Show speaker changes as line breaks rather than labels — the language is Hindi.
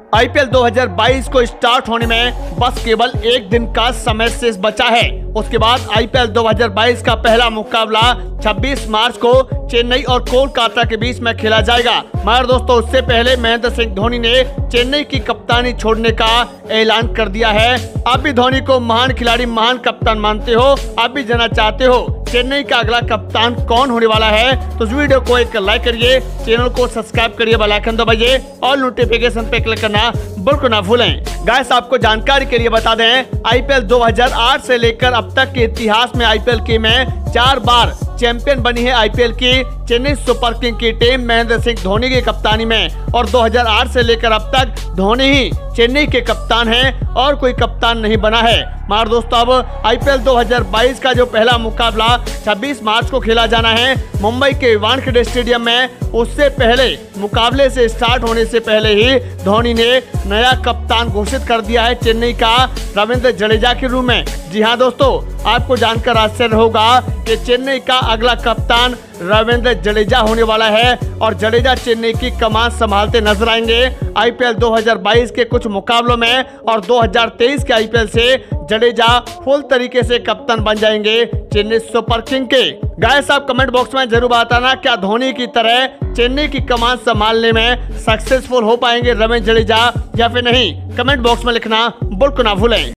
आईपीएल 2022 को स्टार्ट होने में बस केवल एक दिन का समय शेष बचा है। उसके बाद आईपीएल 2022 का पहला मुकाबला 26 मार्च को चेन्नई और कोलकाता के बीच में खेला जाएगा। मगर दोस्तों, उससे पहले महेंद्र सिंह धोनी ने चेन्नई की कप्तानी छोड़ने का ऐलान कर दिया है। आप भी धोनी को महान खिलाड़ी, महान कप्तान मानते हो? आप भी जानना चाहते हो चेन्नई का अगला कप्तान कौन होने वाला है? तो इस वीडियो को एक लाइक करिए, चैनल को सब्सक्राइब करिए, बेल आइकन दबाइए और नोटिफिकेशन पे क्लिक करना बिल्कुल ना भूलें। गाइस, आपको जानकारी के लिए बता दें, आईपीएल 2008 से लेकर अब तक के इतिहास में आईपीएल की में 4 बार चैंपियन बनी है आईपीएल की चेन्नई सुपर किंग की टीम महेंद्र सिंह धोनी की कप्तानी में। और 2008 से लेकर अब तक धोनी ही चेन्नई के कप्तान हैं और कोई कप्तान नहीं बना है। मगर दोस्तों, अब आईपीएल 2022 का जो पहला मुकाबला 26 मार्च को खेला जाना है मुंबई के वानखेड़े स्टेडियम में, उससे पहले मुकाबले से स्टार्ट होने से पहले ही धोनी ने नया कप्तान घोषित कर दिया है चेन्नई का, रविंद्र जडेजा के रूप में। जी हाँ दोस्तों, आपको जानकर आश्चर्य होगा कि चेन्नई का अगला कप्तान रविंद्र जडेजा होने वाला है और जडेजा चेन्नई की कमान संभालते नजर आएंगे आईपीएल 2022 के कुछ मुकाबलों में। और 2023 के आईपीएल से जडेजा फुल तरीके से कप्तान बन जाएंगे चेन्नई सुपर किंग के। गाइस, आप कमेंट बॉक्स में जरूर बताना, क्या धोनी की तरह चेन्नई की कमान संभालने में सक्सेसफुल हो पाएंगे रविंद्र जडेजा या फिर नहीं? कमेंट बॉक्स में लिखना बिल्कुल ना भूलें।